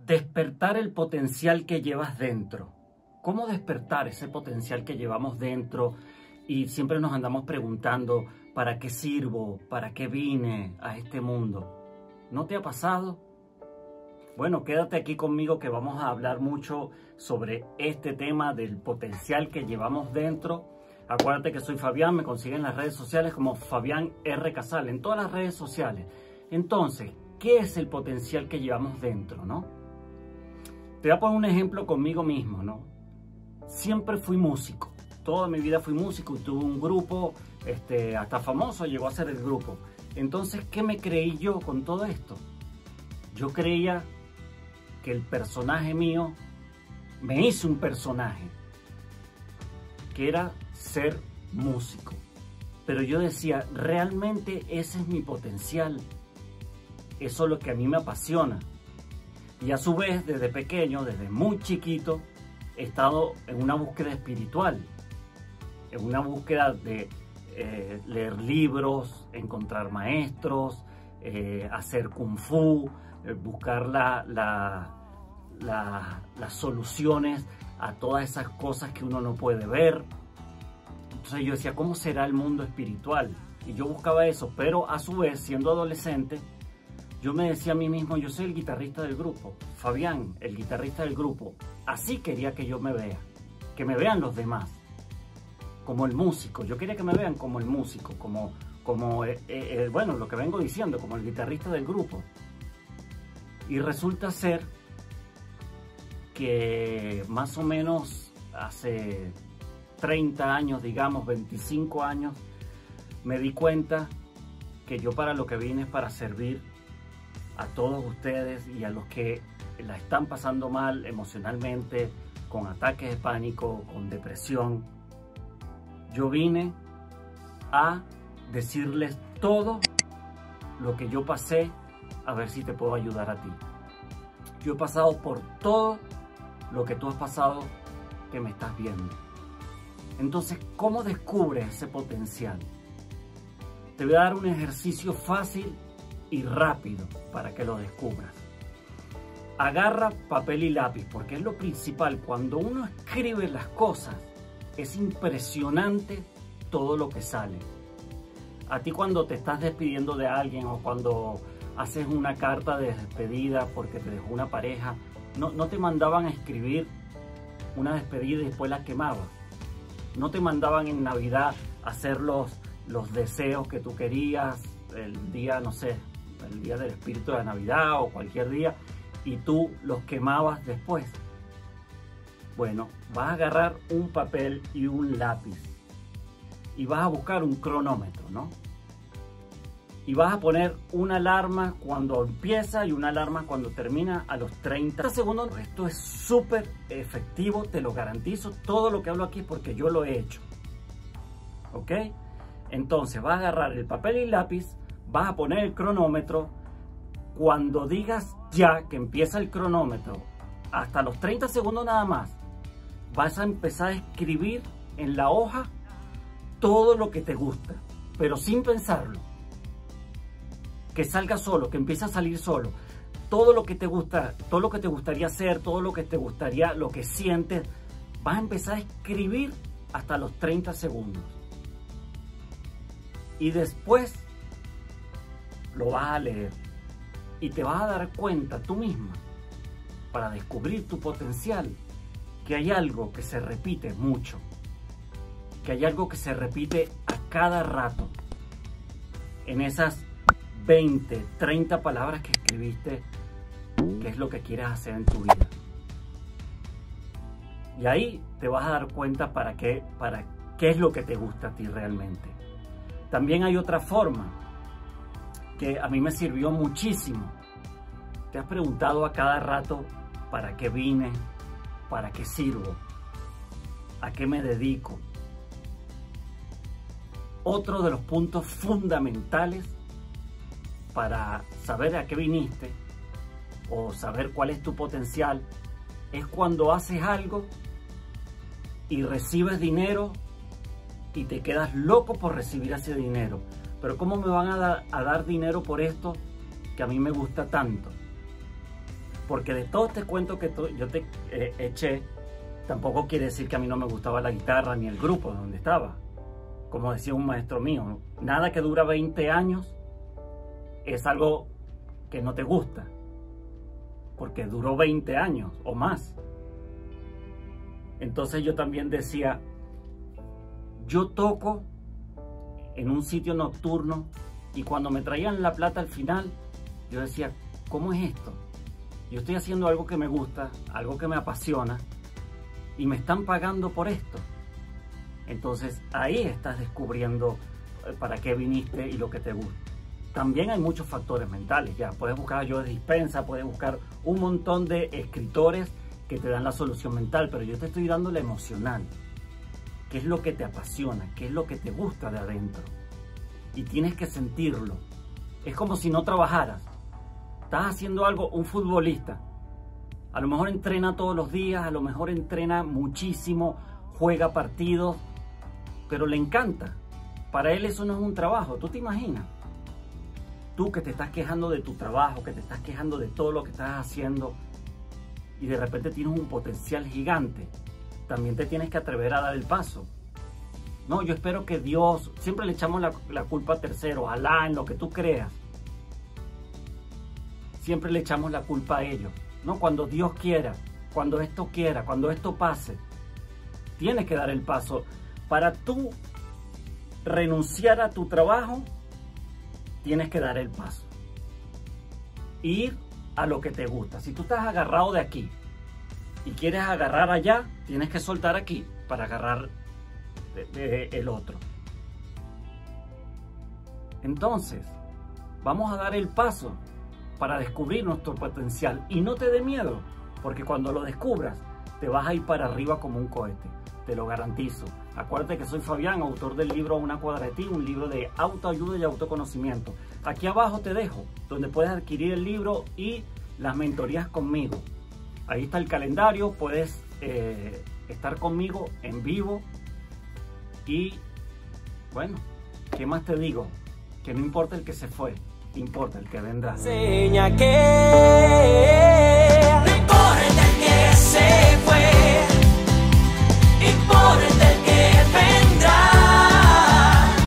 Despertar el potencial que llevas dentro. ¿Cómo despertar ese potencial que llevamos dentro? Y siempre nos andamos preguntando, ¿para qué sirvo? ¿Para qué vine a este mundo? ¿No te ha pasado? Bueno, quédate aquí conmigo que vamos a hablar mucho sobre este tema del potencial que llevamos dentro. Acuérdate que soy Fabián, me consiguen en las redes sociales como Fabián R. Casal, en todas las redes sociales. Entonces, ¿qué es el potencial que llevamos dentro, no? Te voy a poner un ejemplo conmigo mismo, ¿no? Siempre fui músico, toda mi vida fui músico y tuve un grupo, hasta famoso llegó a ser el grupo. Entonces, ¿qué me creí yo con todo esto? Yo creía que el personaje mío, me hice un personaje, que era ser músico. Pero yo decía, realmente ese es mi potencial, eso es lo que a mí me apasiona. Y a su vez, desde pequeño, desde muy chiquito, he estado en una búsqueda espiritual, en una búsqueda de leer libros, encontrar maestros, hacer kung fu, buscar las soluciones a todas esas cosas que uno no puede ver. Entonces yo decía, ¿cómo será el mundo espiritual? Y yo buscaba eso, pero a su vez, siendo adolescente, yo me decía a mí mismo, yo soy el guitarrista del grupo, Fabián, el guitarrista del grupo. Así quería que yo me vea, que me vean los demás, como el músico. Yo quería que me vean como el músico, bueno, lo que vengo diciendo, como el guitarrista del grupo. Y resulta ser que más o menos hace 30 años, digamos 25 años, me di cuenta que yo para lo que vine es para servir a todos ustedes y a los que la están pasando mal emocionalmente, con ataques de pánico, con depresión. Yo vine a decirles todo lo que yo pasé, a ver si te puedo ayudar a ti. Yo he pasado por todo lo que tú has pasado, que me estás viendo. Entonces, ¿cómo descubres ese potencial? Te voy a dar un ejercicio fácil y rápido para que lo descubras. Agarra papel y lápiz, porque es lo principal. Cuando uno escribe las cosas, es impresionante todo lo que sale. A ti cuando te estás despidiendo de alguien o cuando haces una carta de despedida porque te dejó una pareja, no te mandaban a escribir una despedida y después la quemabas. No te mandaban en Navidad a hacer los deseos que tú querías, el día, no sé, el día del espíritu de la Navidad o cualquier día, y tú los quemabas después. Bueno, vas a agarrar un papel y un lápiz y vas a buscar un cronómetro, ¿no? Y vas a poner una alarma cuando empieza y una alarma cuando termina a los 30 segundos. Esto es súper efectivo, te lo garantizo. Todo lo que hablo aquí es porque yo lo he hecho. ¿Ok? Entonces vas a agarrar el papel y el lápiz, vas a poner el cronómetro. Cuando digas ya que empieza el cronómetro, hasta los 30 segundos nada más, vas a empezar a escribir en la hoja todo lo que te gusta, pero sin pensarlo. Que salga solo, que empiece a salir solo. Todo lo que te gusta, todo lo que te gustaría hacer, todo lo que te gustaría, lo que sientes, vas a empezar a escribir hasta los 30 segundos. Y después lo vas a leer y te vas a dar cuenta tú misma, para descubrir tu potencial, que hay algo que se repite mucho, que hay algo que se repite a cada rato en esas 20, 30 palabras que escribiste, que es lo que quieres hacer en tu vida. Y ahí te vas a dar cuenta para qué es lo que te gusta a ti realmente. También hay otra forma que a mí me sirvió muchísimo. ¿Te has preguntado a cada rato para qué vine? ¿Para qué sirvo? ¿A qué me dedico? Otro de los puntos fundamentales para saber a qué viniste o saber cuál es tu potencial es cuando haces algo y recibes dinero y te quedas loco por recibir ese dinero. Pero ¿cómo me van a dar dinero por esto que a mí me gusta tanto? Porque de todo este cuento que yo te eché, tampoco quiere decir que a mí no me gustaba la guitarra ni el grupo donde estaba. Como decía un maestro mío, nada que dura 20 años es algo que no te gusta, porque duró 20 años o más. Entonces yo también decía, yo toco en un sitio nocturno y cuando me traían la plata al final, yo decía, ¿cómo es esto? Yo estoy haciendo algo que me gusta, algo que me apasiona y me están pagando por esto. Entonces ahí estás descubriendo para qué viniste y lo que te gusta. También hay muchos factores mentales, ya puedes buscar a Joe Dispenza, puedes buscar un montón de escritores que te dan la solución mental, pero yo te estoy dando la emocional. ¿Qué es lo que te apasiona? ¿Qué es lo que te gusta de adentro? Y tienes que sentirlo. Es como si no trabajaras. Estás haciendo algo, un futbolista. A lo mejor entrena todos los días, a lo mejor entrena muchísimo, juega partidos, pero le encanta. Para él eso no es un trabajo, ¿tú te imaginas? Tú que te estás quejando de tu trabajo, que te estás quejando de todo lo que estás haciendo y de repente tienes un potencial gigante, también te tienes que atrever a dar el paso. No, yo espero que Dios, siempre le echamos la culpa a terceros, a Alá, en lo que tú creas. Siempre le echamos la culpa a ellos. No, cuando Dios quiera, cuando esto pase, tienes que dar el paso. Para tú renunciar a tu trabajo, tienes que dar el paso. Ir a lo que te gusta. Si tú estás agarrado de aquí y quieres agarrar allá, tienes que soltar aquí para agarrar el otro. Entonces, vamos a dar el paso para descubrir nuestro potencial. Y no te dé miedo, porque cuando lo descubras, te vas a ir para arriba como un cohete. Te lo garantizo. Acuérdate que soy Fabián, autor del libro Una cuadra de ti, un libro de autoayuda y autoconocimiento. Aquí abajo te dejo, donde puedes adquirir el libro y las mentorías conmigo. Ahí está el calendario, puedes estar conmigo en vivo. Y bueno, ¿qué más te digo? Que no importa el que se fue, importa el que vendrá. Enseña que